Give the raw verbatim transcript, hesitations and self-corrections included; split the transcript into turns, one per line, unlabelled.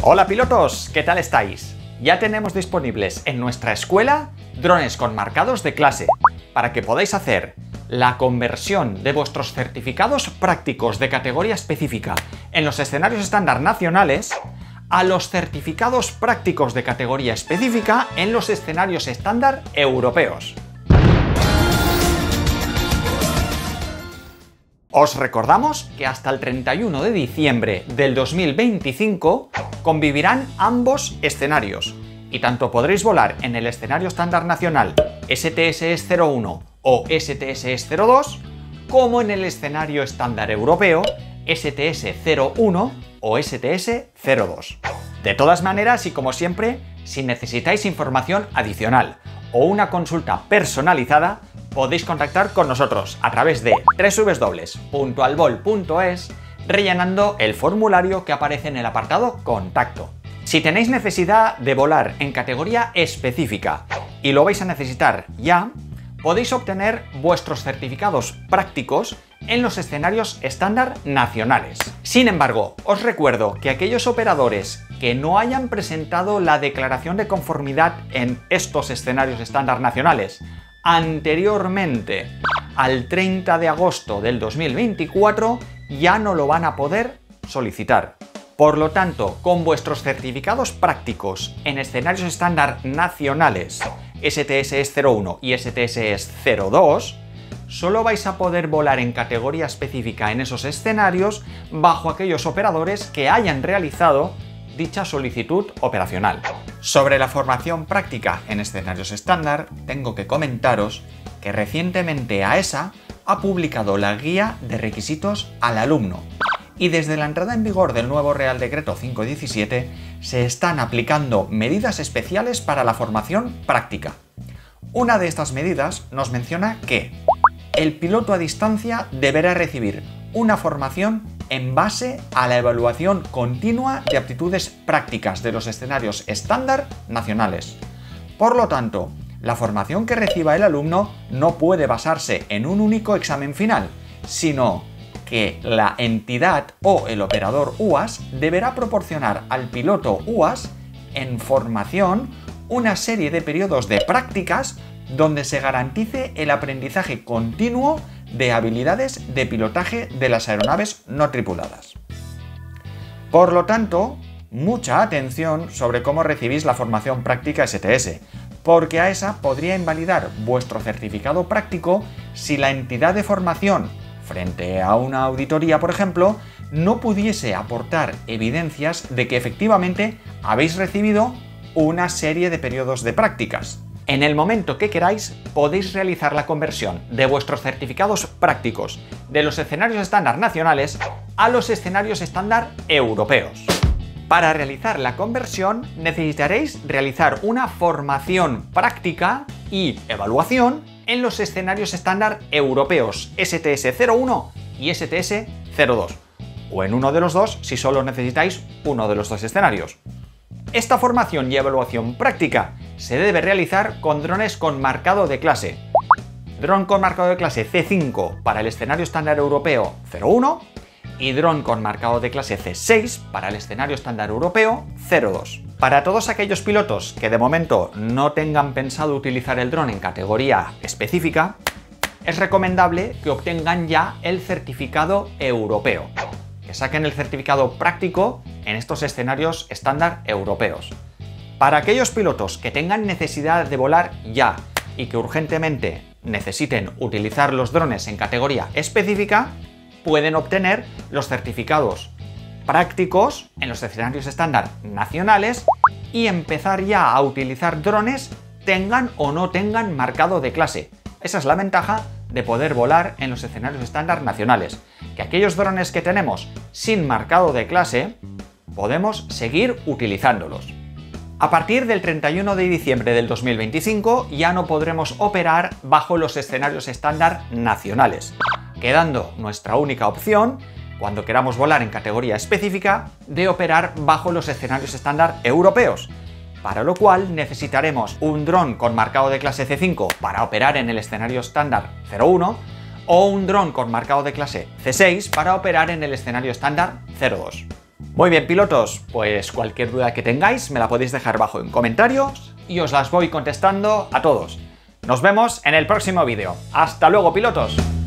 Hola pilotos, ¿qué tal estáis? Ya tenemos disponibles en nuestra escuela drones con marcados de clase para que podáis hacer la conversión de vuestros certificados prácticos de categoría específica en los escenarios estándar nacionales a los certificados prácticos de categoría específica en los escenarios estándar europeos. Os recordamos que hasta el treinta y uno de diciembre del dos mil veinticinco convivirán ambos escenarios y tanto podréis volar en el escenario estándar nacional S T S E S cero uno o S T S E S cero dos como en el escenario estándar europeo S T S cero uno o S T S cero dos. De todas maneras y como siempre, si necesitáis información adicional o una consulta personalizada, podéis contactar con nosotros a través de doble u doble u doble u punto albol punto es rellenando el formulario que aparece en el apartado Contacto. Si tenéis necesidad de volar en categoría específica y lo vais a necesitar ya, podéis obtener vuestros certificados prácticos en los escenarios estándar nacionales. Sin embargo, os recuerdo que aquellos operadores que no hayan presentado la declaración de conformidad en estos escenarios estándar nacionales anteriormente al treinta de agosto del dos mil veinticuatro ya no lo van a poder solicitar. Por lo tanto, con vuestros certificados prácticos en escenarios estándar nacionales S T S E S cero uno y S T S E S cero dos, solo vais a poder volar en categoría específica en esos escenarios bajo aquellos operadores que hayan realizado dicha solicitud operacional. Sobre la formación práctica en escenarios estándar, tengo que comentaros que recientemente AESA ha publicado la guía de requisitos al alumno y desde la entrada en vigor del nuevo Real Decreto quinientos diecisiete se están aplicando medidas especiales para la formación práctica. Una de estas medidas nos menciona que el piloto a distancia deberá recibir una formación en base a la evaluación continua de aptitudes prácticas de los escenarios estándar nacionales. Por lo tanto, la formación que reciba el alumno no puede basarse en un único examen final, sino que la entidad o el operador U A S deberá proporcionar al piloto U A S en formación una serie de periodos de prácticas donde se garantice el aprendizaje continuo de habilidades de pilotaje de las aeronaves no tripuladas. Por lo tanto, mucha atención sobre cómo recibís la formación práctica S T S, porque AESA podría invalidar vuestro certificado práctico si la entidad de formación, frente a una auditoría por ejemplo, no pudiese aportar evidencias de que efectivamente habéis recibido una serie de periodos de prácticas. En el momento que queráis, podéis realizar la conversión de vuestros certificados prácticos de los escenarios estándar nacionales a los escenarios estándar europeos. Para realizar la conversión necesitaréis realizar una formación práctica y evaluación en los escenarios estándar europeos S T S cero uno y S T S cero dos, o en uno de los dos si solo necesitáis uno de los dos escenarios. Esta formación y evaluación práctica se debe realizar con drones con marcado de clase. Dron con marcado de clase C cinco para el escenario estándar europeo cero uno y dron con marcado de clase C seis para el escenario estándar europeo cero dos. Para todos aquellos pilotos que de momento no tengan pensado utilizar el dron en categoría específica, es recomendable que obtengan ya el certificado europeo, que saquen el certificado práctico en estos escenarios estándar europeos. Para aquellos pilotos que tengan necesidad de volar ya y que urgentemente necesiten utilizar los drones en categoría específica, pueden obtener los certificados prácticos en los escenarios estándar nacionales y empezar ya a utilizar drones tengan o no tengan marcado de clase. Esa es la ventaja de poder volar en los escenarios estándar nacionales, que aquellos drones que tenemos sin marcado de clase podemos seguir utilizándolos. A partir del treinta y uno de diciembre del dos mil veinticinco ya no podremos operar bajo los escenarios estándar nacionales, quedando nuestra única opción, cuando queramos volar en categoría específica, de operar bajo los escenarios estándar europeos, para lo cual necesitaremos un dron con marcado de clase C cinco para operar en el escenario estándar cero uno o un dron con marcado de clase C seis para operar en el escenario estándar cero dos. Muy bien, pilotos, pues cualquier duda que tengáis me la podéis dejar abajo en comentarios y os las voy contestando a todos. Nos vemos en el próximo vídeo. ¡Hasta luego, pilotos!